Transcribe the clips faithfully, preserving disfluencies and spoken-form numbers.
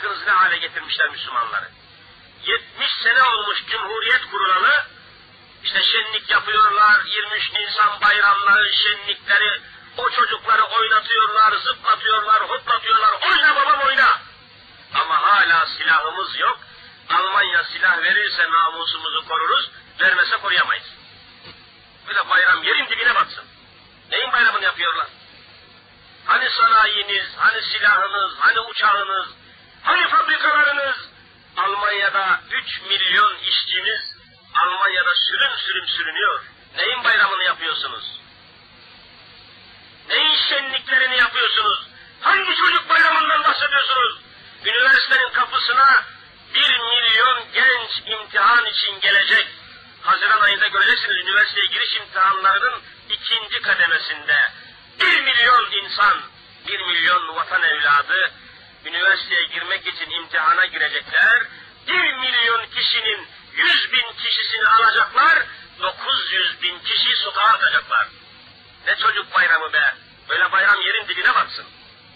bakınız ne hale getirmişler Müslümanları. yetmiş sene olmuş Cumhuriyet kurulalı, işte şenlik yapıyorlar, yirmi üç Nisan bayramları, şenlikleri, o çocukları oynatıyorlar, zıplatıyorlar, hoplatıyorlar, oyna babam oyna. Ama hala silahımız yok. Almanya silah verirse namusumuzu koruruz, vermese koruyamayız. Böyle bayram yerin dibine batsın. Neyin bayramını yapıyorlar? Hani sanayiniz, hani silahınız, hani uçağınız, hani fabrikalarınız? Almanya'da üç milyon işçimiz Almanya'da sürün sürün sürünüyor. Neyin bayramını yapıyorsunuz? Neyin şenliklerini yapıyorsunuz? Hangi çocuk bayramından bahsediyorsunuz? Üniversitenin kapısına bir milyon genç imtihan için gelecek. Haziran ayında göreceksiniz üniversiteye giriş imtihanlarının ikinci kademesinde. Bir milyon insan, bir milyon vatan evladı üniversiteye girmek için imtihana girecekler. Bir milyon kişinin yüz bin kişisini alacaklar, dokuz yüz bin kişiyi sokağa atacaklar. Ne çocuk bayramı be! Böyle bayram yerin dibine batsın.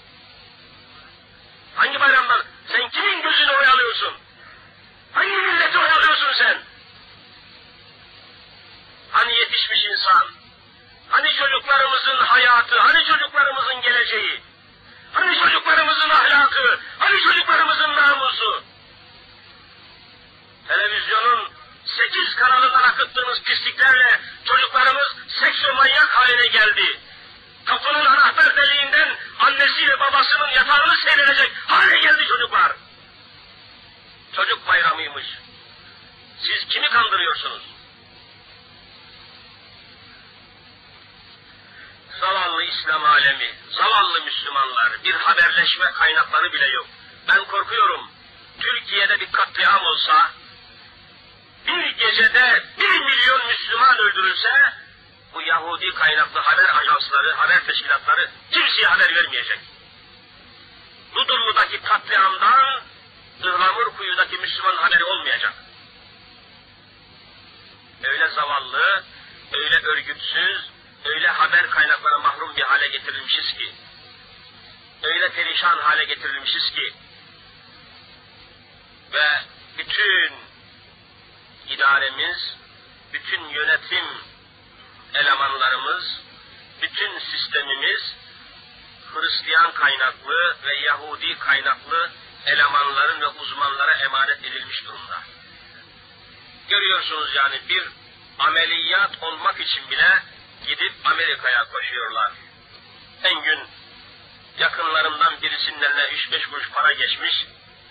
Hangi bayramdan? Sen kimin gözünü oyalıyorsun? Hangi milleti oyalıyorsun sen? Hani yetişmiş insan? Hani çocuklarımızın hayatı? Hani çocuklarımızın geleceği? Hani çocuklarımızın ahlakı? Hani çocuklarımızın namusu? Televizyonun sekiz kanalından akıttığımız pisliklerle çocuklarımız seksomanyak haline geldi. Kapının anahtar deliğinden annesiyle babasının yatağını seyredecek hale geldi çocuklar. Çocuk bayramıymış. Siz kimi kandırıyorsunuz? Zavallı İslam alemi, zavallı Müslümanlar, bir haberleşme kaynakları bile yok. Ben korkuyorum, Türkiye'de bir katliam olsa, bir gecede bir milyon Müslüman öldürülse, bu Yahudi kaynaklı haber ajansları, haber teşkilatları kimseye haber vermeyecek. Ludurlu'daki katliamdan Ihlamurkuyu'daki Müslüman haberi olmayacak. Öyle zavallı, öyle örgütsüz, öyle haber kaynaklarına mahrum bir hale getirilmişiz ki, öyle perişan hale getirilmişiz ki, ve bütün idaremiz, bütün yönetim elemanlarımız, bütün sistemimiz, Hristiyan kaynaklı ve Yahudi kaynaklı elemanların ve uzmanlara emanet edilmiş durumda. Görüyorsunuz yani bir ameliyat olmak için bile gidip Amerika'ya koşuyorlar. En gün yakınlarımdan birisinin eline üç beş kuruş para geçmiş,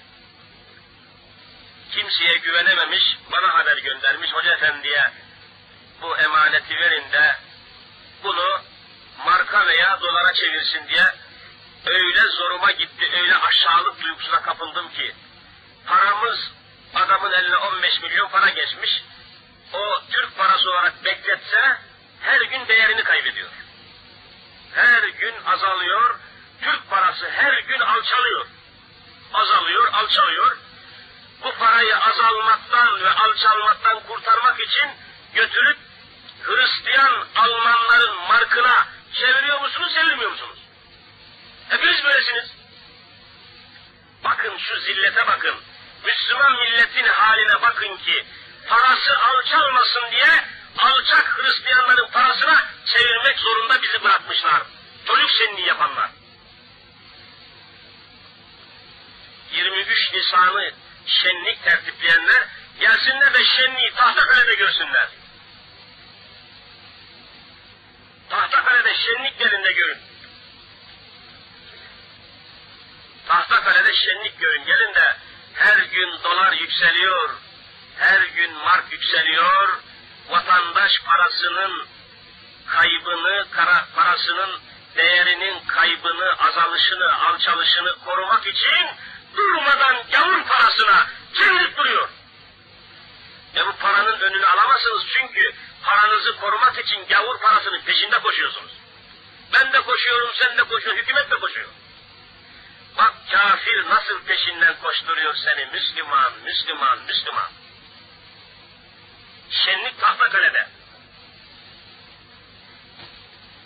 kimseye güvenememiş, bana haber göndermiş, hoca efendiye bu emaneti verin de bunu marka veya dolara çevirsin diye. Öyle zoruma gitti, öyle aşağılık duygusuna kapıldım ki, paramız adamın eline on beş milyon para geçmiş, o Türk parası olarak bekletse her gün değerini kaybediyor. Her gün azalıyor, Türk parası her gün alçalıyor. Azalıyor, alçalıyor. Bu parayı azalmaktan ve alçalmaktan kurtarmak için götürüp Hristiyan Almanların markına çeviriyor musunuz, çevirmiyor musunuz? Hepiniz böylesiniz. Bakın şu zillete bakın. Müslüman milletin haline bakın ki parası alçalmasın diye alçak Hristiyanların parasına çevirmek zorunda bizi bırakmışlar. Çocuk şenliği yapanlar. yirmi üç Nisan'ı şenlik tertipleyenler gelsinler de şenliği Tahtakale'de görsünler. Tahtakale'de şenlik yerinde görün. Tahtakale'de şenlik görün. Gelin de her gün dolar yükseliyor, her gün mark yükseliyor. Vatandaş parasının kaybını, kara, parasının değerinin kaybını, azalışını, alçalışını korumak için durmadan gavur parasına çevirip duruyor. E bu paranın önünü alamazsınız çünkü paranızı korumak için gavur parasının peşinde koşuyorsunuz. Ben de koşuyorum, sen de koşuyorsun, hükümet de koşuyor. Bak kafir nasıl peşinden koşturuyor seni, Müslüman, Müslüman, Müslüman. Şenlik Tahtakale'de.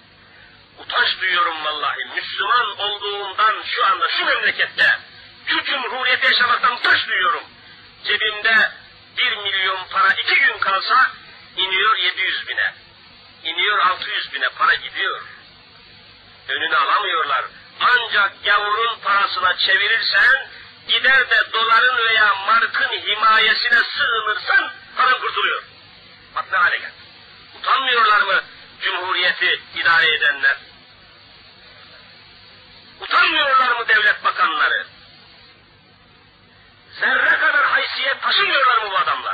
Utanç duyuyorum vallahi, Müslüman olduğumdan şu anda şu memlekette, Türk cumhuriyeti yaşamaktan taş duyuyorum. Cebimde bir milyon para iki gün kalsa iniyor yedi yüz bine. İniyor altı yüz bine para gidiyor. Önünü alamıyorlar. Ancak gavurun parasına çevirirsen, gider de doların veya markın himayesine sığınırsan paran kurtuluyor. Bak ne hale geldi. Utanmıyorlar mı cumhuriyeti idare edenler? Utanmıyorlar mı devlet bakanları? Zerre kadar haysiyet taşımıyorlar mı bu adamlar?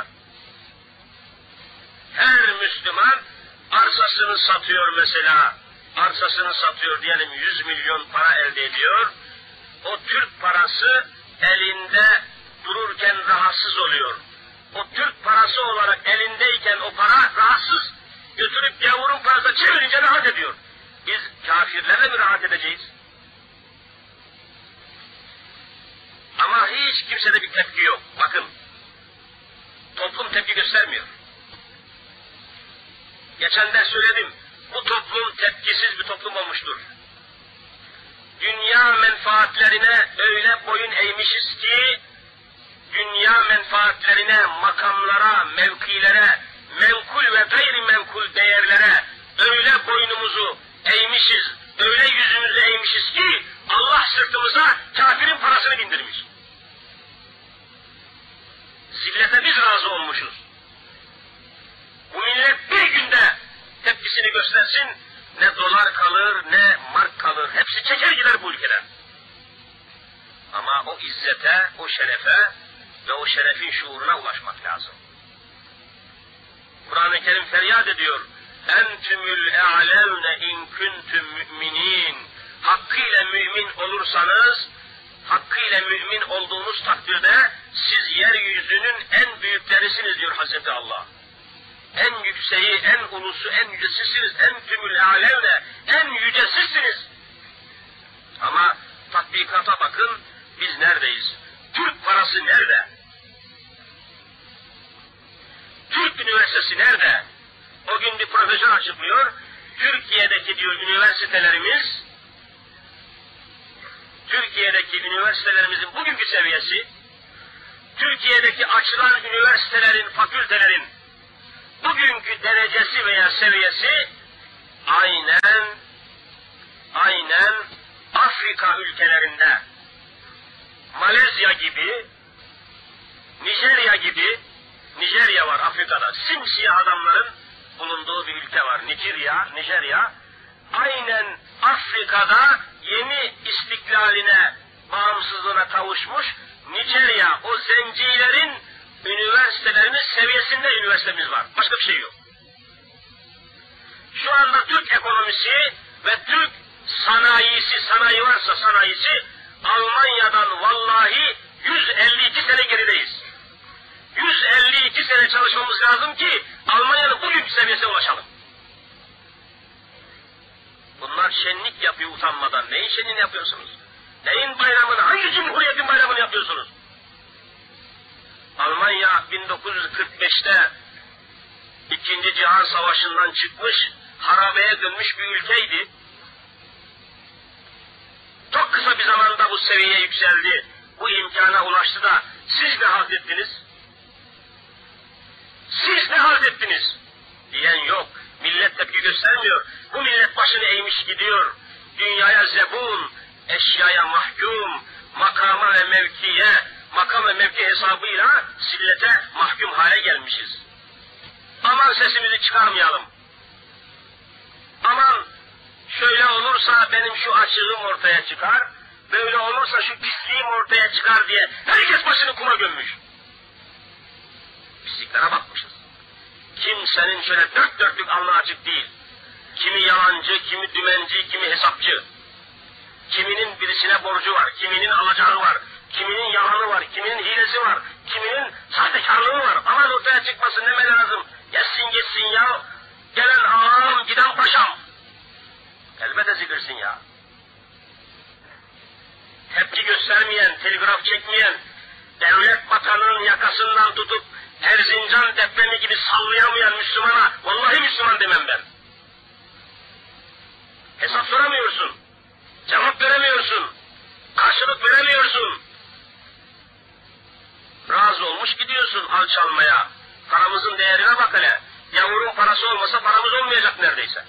Her Müslüman arsasını satıyor mesela, arsasını satıyor diyelim yüz milyon para elde ediyor. O Türk parası elinde dururken rahatsız oluyor. O Türk parası olarak elindeyken o para rahatsız. Götürüp gavurun parasına çevirince rahat ediyor. Biz kafirlerle mi rahat edeceğiz? Ama hiç kimsede bir tepki yok. Bakın, toplum tepki göstermiyor. Geçen de söyledim, bu toplum tepkisiz bir toplum olmuştur. Dünya menfaatlerine öyle boyun eğmişiz ki, dünya menfaatlerine, makamlara, mevkilere, menkul ve gayrimenkul değerlere öyle boynumuzu eğmişiz, öyle yüzümüzü eğmişiz ki, Allah sırtımıza kafirin parasını bindirmiş. Zillete biz razı olmuşuz. Bu millet bir günde tepkisini göstersin, ne dolar kalır, ne mark kalır, hepsi çeker gider bu ülkeden. Ama o izzete, o şerefe ve o şerefin şuuruna ulaşmak lazım. Kur'an-ı Kerim feryat ediyor. Entümül e'alevne in kuntum müminin. Hakkıyla mümin olursanız, hakkıyla mümin olduğunuz takdirde siz yeryüzünün en büyüklerisiniz diyor Hazreti Allah. En yükseği, en ulusu, en yücesisiniz. Entümül alevne, en yücesisiniz. Ama tatbikata bakın, biz neredeyiz? Türk parası nerede? Türk üniversitesi nerede? O gün bir profesör açıklıyor. Türkiye'deki diyor üniversitelerimiz, Türkiye'deki üniversitelerimizin bugünkü seviyesi, Türkiye'deki açılan üniversitelerin, fakültelerin bugünkü derecesi veya seviyesi aynen aynen Afrika ülkelerinde, Malezya gibi, Nijerya gibi, Nijerya var Afrika'da, simsiyah adamların bulunduğu bir ülke var, Nijerya, Nijerya, aynen Afrika'da yeni istiklaline, bağımsızlığına kavuşmuş Nijerya, o zencilerin üniversitelerinin seviyesinde üniversitemiz var. Başka bir şey yok. Şu anda Türk ekonomisi ve Türk sanayisi, sanayi varsa sanayisi, Almanya'dan vallahi yüz elli iki sene gerideyiz. yüz elli iki sene çalışmamız lazım ki Almanya'nın bugünkü seviyesine ulaşalım. Bunlar şenlik yapıyor utanmadan. Neyin şenliğini yapıyorsunuz? Neyin bayramını, hangi cumhuriyetin bayramını yapıyorsunuz? Almanya bin dokuz yüz kırk beşte İkinci Cihan Savaşı'ndan çıkmış, harabeye dönmüş bir ülkeydi. Çok kısa bir zamanda bu seviyeye yükseldi, bu imkana ulaştı da siz ne halt ettiniz? Siz ne halt ettiniz? Diyen yok. Millet tepki göstermiyor. Bu millet başını eğmiş gidiyor. Dünyaya zebun, eşyaya mahkum, makama ve mevkiye, makam ve mevki hesabıyla zillete mahkum hale gelmişiz. Aman sesimizi çıkarmayalım. Aman şöyle olursa benim şu açığım ortaya çıkar, böyle olursa şu pisliğim ortaya çıkar diye herkes başını kuma gömmüş. Pisliklere bakmışız. Kimsenin şöyle dört dörtlük alnı açık değil. Kimi yalancı, kimi dümenci, kimi hesapçı. Kiminin birisine borcu var, kiminin alacağı var, kiminin yalanı var, kiminin hilesi var, kiminin sahtekarlığı var. Aman ortaya çıkmasın, neme lazım? Geçsin gitsin ya. Gelen ağam, giden paşam. Elbette zikirsin ya. Tepki göstermeyen, telgraf çekmeyen, devlet bakanının yakasından tutup Erzincan depremi gibi sallayamayan Müslümana vallahi Müslüman demem ben. Hesap soramıyorsun, cevap veremiyorsun, karşılık veremiyorsun. olmuş gidiyorsun alçalmaya. Paramızın değerine bak hele. Yavurun parası olmasa paramız olmayacak neredeyse.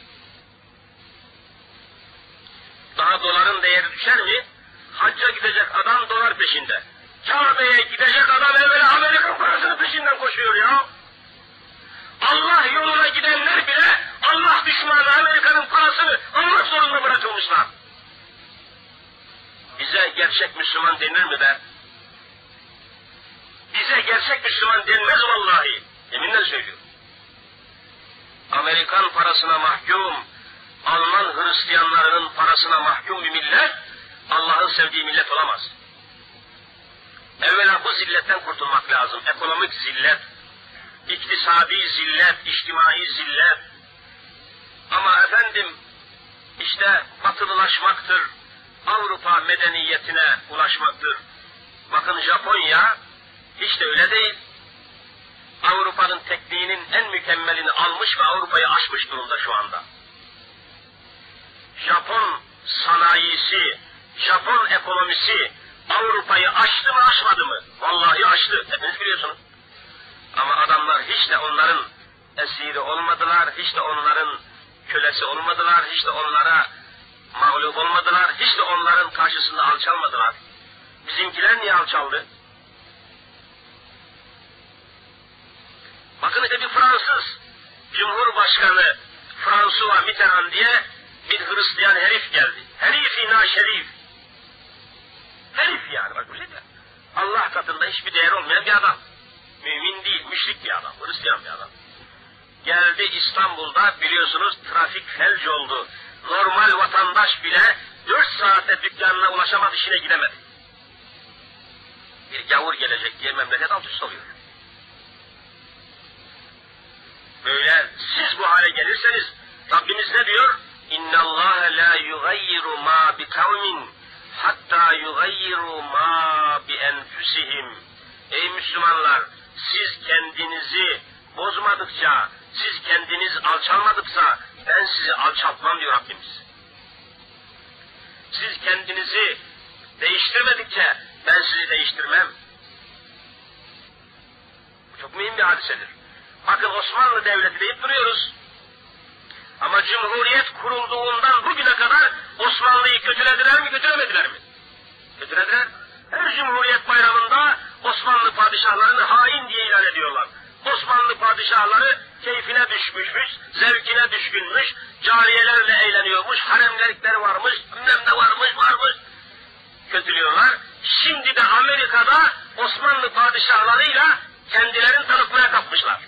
Daha doların değeri düşer mi? Hacca gidecek adam dolar peşinde. Kabe'ye gidecek adam evvela Amerikan parasının peşinden koşuyor ya. Allah yoluna gidenler bile Allah düşmanı Amerika'nın parasını almak zorunda bırakılmışlar. Bize gerçek Müslüman denir mi be? Bize gerçek Müslüman denmez vallahi. Yeminle söylüyorum. Amerikan parasına mahkum, Alman Hristiyanlarının parasına mahkum bir millet, Allah'ın sevdiği millet olamaz. Evvela bu zilletten kurtulmak lazım. Ekonomik zillet, iktisadi zillet, içtimai zillet. Ama efendim, işte batılılaşmaktır, Avrupa medeniyetine ulaşmaktır. Bakın Japonya, hiç de öyle değil. Avrupa'nın tekniğinin en mükemmelini almış ve Avrupa'yı aşmış durumda şu anda. Japon sanayisi, Japon ekonomisi Avrupa'yı aştı mı aşmadı mı? Vallahi aştı, hepiniz biliyorsunuz. Ama adamlar hiç de onların esiri olmadılar, hiç de onların kölesi olmadılar, hiç de onlara mağlup olmadılar, hiç de onların karşısında alçalmadılar. Bizimkiler niye alçaldı? Bakın işte bir Fransız Cumhurbaşkanı François Mitterrand diye bir Hristiyan herif geldi. Herif-i naşerif. Herif yani bak öyle de. Allah katında hiçbir değer olmayan bir adam. Mümin değil, müşrik bir adam, Hristiyan bir adam. Geldi İstanbul'da biliyorsunuz trafik felç oldu. Normal vatandaş bile dört saatte dükkanına ulaşamadı, işine gidemedi. Bir gavur gelecek diye memleket alt üst oluyor. Böyle siz bu hale gelirseniz Rabbimiz ne diyor? İnna Allah la yugayyiru ma bi kavmin hatta yugayyiru ma bi enfusihim. Ey Müslümanlar, siz kendinizi bozmadıkça, siz kendiniz alçalmadıkça ben sizi alçaltmam diyor Rabbimiz. Siz kendinizi değiştirmedikçe ben sizi değiştirmem. Bu çok mühim bir hadisedir. Bakın Osmanlı Devleti deyip duruyoruz. Ama Cumhuriyet kurulduğundan bugüne kadar Osmanlı'yı kötülediler mi, kötülemediler mi? Kötülediler. Her Cumhuriyet bayramında Osmanlı padişahlarını hain diye ilan ediyorlar. Osmanlı padişahları keyfine düşmüşmüş, zevkine düşkünmüş, cariyelerle eğleniyormuş, haremlikler varmış, bilmem ne varmış, varmış. Kötülüyorlar. Şimdi de Amerika'da Osmanlı padişahlarıyla kendilerini tanıtmaya kalkmışlar.